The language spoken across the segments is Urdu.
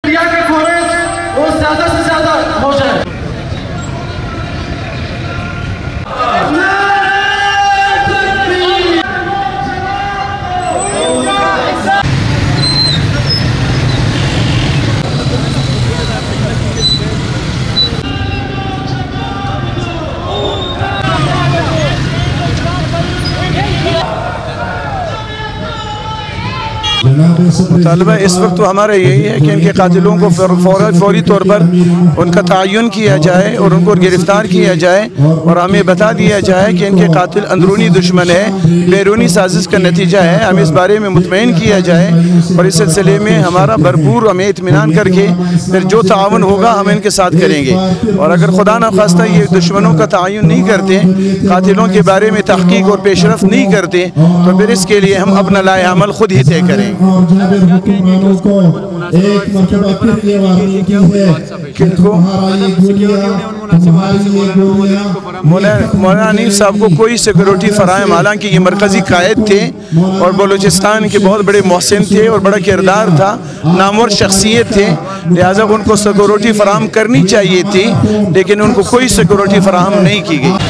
کے کوریج وہ زیادہ سے زیادہ ہو جائے. مطالبہ اس وقت تو ہمارا یہی ہے کہ ان کے قاتلوں کو فوری طور پر ان کا تعین کیا جائے اور ان کو گرفتار کیا جائے اور ہمیں بتا دیا جائے کہ ان کے قاتل اندرونی دشمن ہے، بیرونی سازش کا نتیجہ ہے. ہمیں اس بارے میں مطمئن کیا جائے اور اس سلسلے میں ہمارا بھرپور ہمیں اطمینان کر کے پھر جو تعاون ہوگا ہم ان کے ساتھ کریں گے. اور اگر خدا نخواستہ یہ دشمنوں کا تعین نہیں کرتے، قاتلوں کے بارے میں تحقیق اور پیش رفت نہیں کرتے، تو پھر اس کے لیے ہم اپنا لائحہ عمل خود ہی طے کریں. حکمرانوں کو ایک مرتبہ پھر یہ وارننگ کی ہے کہ تمہارا یہ گولیاں مولانا حنیف صاحب کو کوئی سیکورٹی فراہم، حالانکہ یہ مرکزی قائد تھے اور بلوچستان کے بہت بڑے محسن تھے اور بڑا کردار تھا، نامور شخصیت تھے، لہٰذا ان کو سیکورٹی فراہم کرنی چاہیے تھی، لیکن ان کو کوئی سیکورٹی فراہم نہیں کی گئی.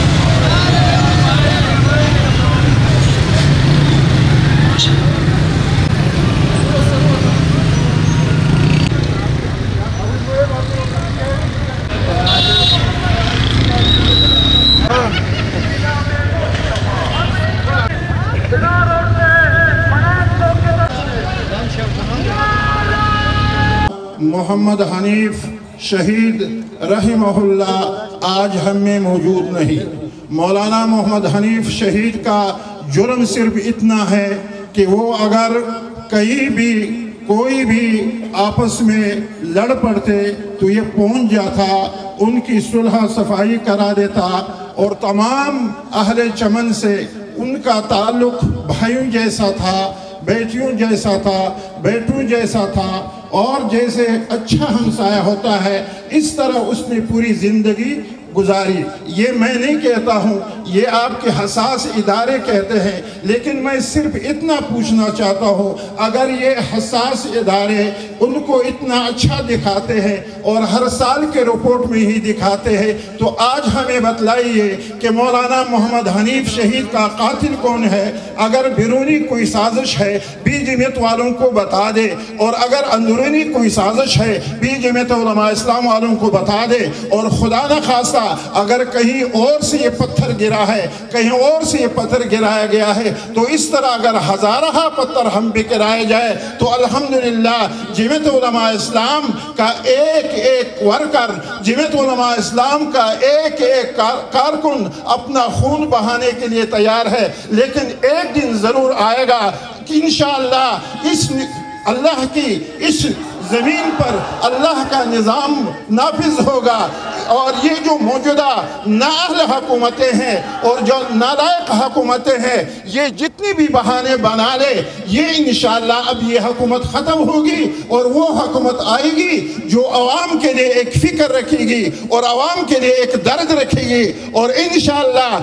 محمد حنیف شہید رحمہ اللہ آج ہم میں موجود نہیں. مولانا محمد حنیف شہید کا جرم صرف اتنا ہے کہ وہ اگر کہیں بھی کوئی بھی آپس میں لڑ پڑتے تو یہ پہنچ جاتا، ان کی صلح صفائی کرا دیتا اور تمام اہل چمن سے ان کا تعلق بھائیوں جیسا تھا، بیٹیوں جیسا تھا، بیٹوں جیسا تھا، اور جیسے اچھا ہمسایہ ہوتا ہے اس طرح اس نے پوری زندگی گزاری. یہ میں نہیں کہتا ہوں، یہ آپ کے حساس ادارے کہتے ہیں، لیکن میں صرف اتنا پوچھنا چاہتا ہوں، اگر یہ حساس ادارے ان کو اتنا اچھا دکھاتے ہیں اور ہر سال کے رپورٹ میں ہی دکھاتے ہیں، تو آج ہمیں بتلائیے کہ مولانا محمد حنیف شہید کا قاتل کون ہے. اگر بیرونی کوئی سازش ہے بی جماعت والوں کو بتا دے، اور اگر اندرونی کوئی سازش ہے بی جماعت علماء اسلام والوں کو بتا دے، اور خدا نخواستہ اگر کہیں اور سے یہ پتھر گرا ہے، کہیں اور سے یہ پتھر گرایا گیا ہے، تو اس طرح اگر ہزارہ پتھر ہم پہ گرائے جائے تو الحمدللہ جماعت علماء اسلام کا ایک ایک ورکر، جماعت علماء اسلام کا ایک ایک کارکن اپنا خون بہانے کے لیے تیار ہے. لیکن ایک دن ضرور آئے گا کہ انشاءاللہ اس اللہ کی اس زمین پر اللہ کا نظام نافذ ہوگا، اور یہ جو موجودہ نااہل حکومتیں ہیں اور جو نالائق حکومتیں ہیں، یہ جتنی بھی بہانے بنا لے، یہ انشاءاللہ اب یہ حکومت ختم ہوگی اور وہ حکومت آئے گی جو عوام کے لیے ایک فکر رکھے گی اور عوام کے لیے ایک درد رکھے گی. اور انشاءاللہ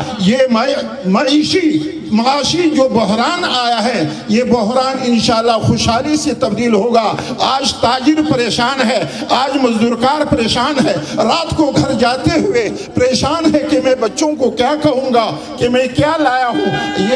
یہ معاشی جو بحران آیا ہے، یہ بحران انشاءاللہ خوشحالی سے تبدیل ہوگا. آج تاجر پریشان ہے، آج مزدورکار پریشان ہے، رات کو گھر جاتے ہوئے پریشان ہے کہ میں بچوں کو کیا کہوں گا، کہ میں کیا لایا ہوں.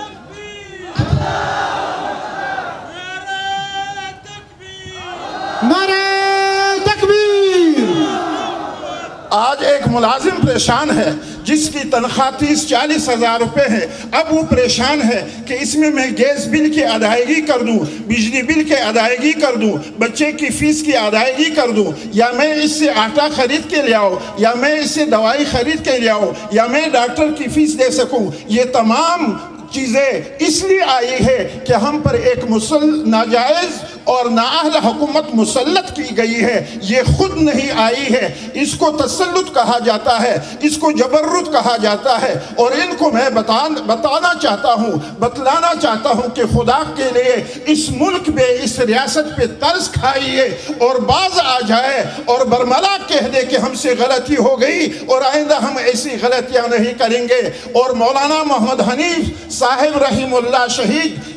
نعرہ تکبیر. آج ایک ملازم پریشان ہے جس کی تنخواہ 30-40 ہزار روپے ہے. اب وہ پریشان ہے کہ اس میں گیس بل کی ادائیگی کر دوں، بجلی بل کی ادائیگی کر دوں، بچے کی فیس کی ادائیگی کر دوں، یا میں اس سے آٹا خرید کے لے آؤں، یا میں اس سے دوائی خرید کے لے آؤں، یا میں ڈاکٹر کی فیس دے سکوں. یہ تمام چیزیں اس لیے آئی ہے کہ ہم پر ایک ناجائز اور نااہل حکومت مسلط کی گئی ہے. یہ خود نہیں آئی ہے، اس کو تسلط کہا جاتا ہے، اس کو جبروت کہا جاتا ہے. اور ان کو میں بتلانا چاہتا ہوں کہ خدا کے لیے اس ملک پہ، اس ریاست پہ ترس کھائیے اور باز آ جائے اور برملا کہہ دے کہ ہم سے غلطی ہو گئی اور آئندہ ہم ایسی غلطیاں نہیں کریں گے. اور مولانا محمد حنیف صاحب رحم اللہ شہید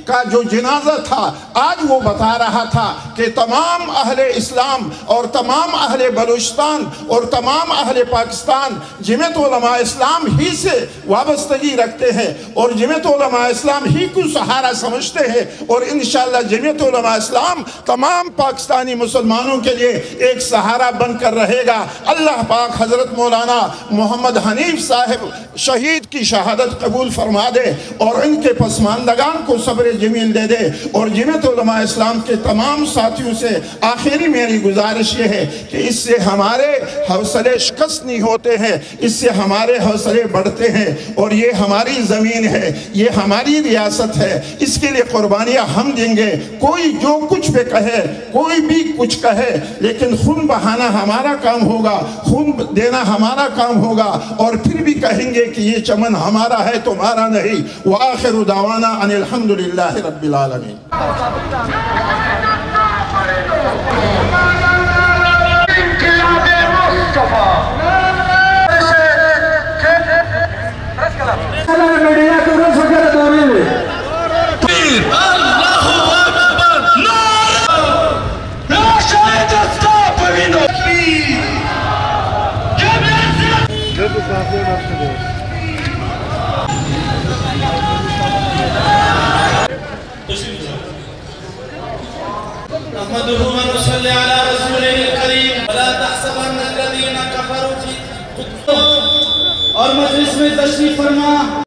का जो जनाजा था, आज वो बता रहा था कि तमाम अहले इस्लाम और तमाम अहले बलूचिस्तान और तमाम अहले पाकिस्तान जमात उलमा इस्लाम ही से वाबस्तगी रखते हैं और जमात उलमा इस्लाम ही को सहारा समझते हैं और इंशाअल्लाह जमात उलमा इस्लाम तमाम पाकिस्तानी मुसलमानों के लिए एक सहारा बनकर रहेगा। अल्लाह पाक हज़रत मौलाना मोहम्मद हनीफ साहब शहीद की शहादत कबूल फरमा दे और इनके पसमानदगान को सब्र जमील दे दे। और जमात उलमा इस्लाम के तमाम साथियों से आखिरी मेरी गुजारिश ये है कि इससे हमारे हौसले शिकस्त नहीं होते हैं, इससे हमारे हौसले बढ़ते हैं और ये हमारी ज़मीन है, ये हमारी रियासत है, इसके लिए कुर्बानियाँ हम देंगे। कोई जो कुछ भी कहे, कोई भी कुछ कहे, लेकिन खून बहाना हमारा काम होगा, खून देना हमारा काम होगा और फिर भी कहेंगे कि ये चमन हमारा है, तुम्हारा नहीं। व आखिरु दावाना अनिल हम्दुलिल्लाहि रब्बिल आलमीन। और मजलिस में तशरीफ फरमा।